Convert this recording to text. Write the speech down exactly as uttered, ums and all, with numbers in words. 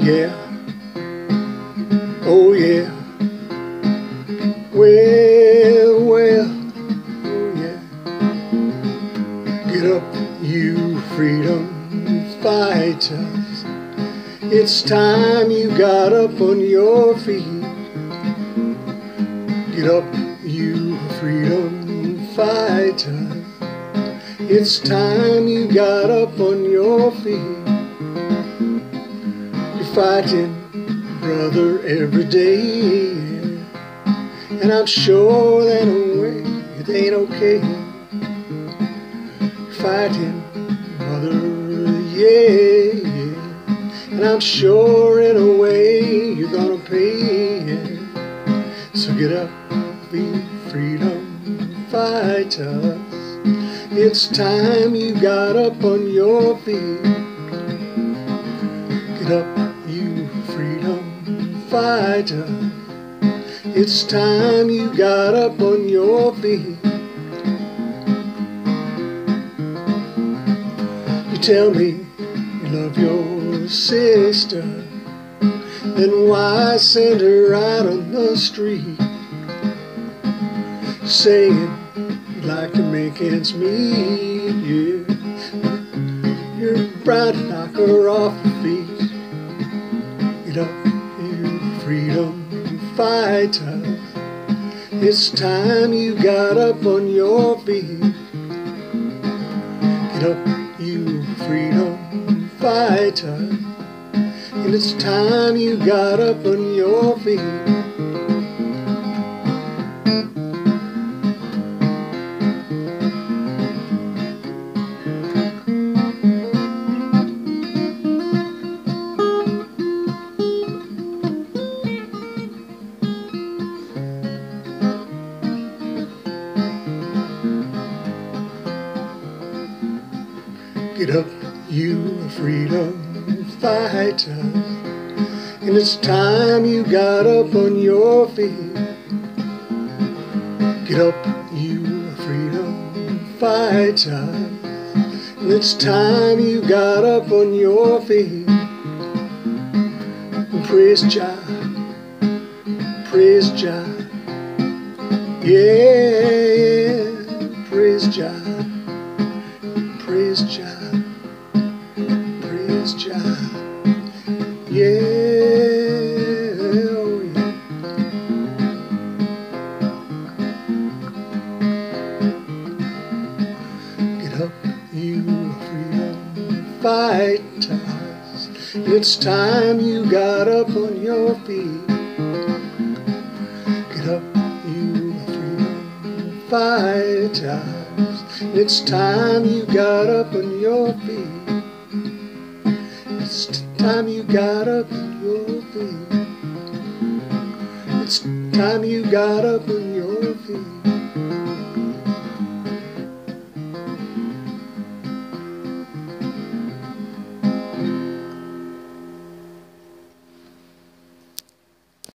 Yeah, oh yeah, well, well, oh yeah. Get up, you freedom fighters. It's time you got up on your feet. Get up, you freedom fighters. It's time you got up on your feet. You're fighting, brother, every day, and I'm sure that no way it ain't okay. You're fighting, brother, yeah, yeah, and I'm sure in a way you're gonna pay, yeah. So get up, be freedom fighters. It's time you got up on your feet. Get up, you freedom fighter. It's time you got up on your feet. You tell me you love your sister, then why send her out on the street, saying you'd like to make ends meet, yeah. You're proud to knock her off her feet. Get up, you freedom fighters. It's time you got up on your feet. Get up, you freedom fighters. And it's time you got up on your feet. Get up, you freedom fighters, and it's time you got up on your feet. Get up, you freedom fighters, and it's time you got up on your feet. And praise Jah, praise Jah, yeah, praise Jah, praise Jah. Praise Jah, yeah, oh yeah. Get up, you freedom fighters. It's time you got up on your feet. Get up, you freedom fighters. It's time you got up on your feet. It's time you got up on your feet. It's time you got up on your feet.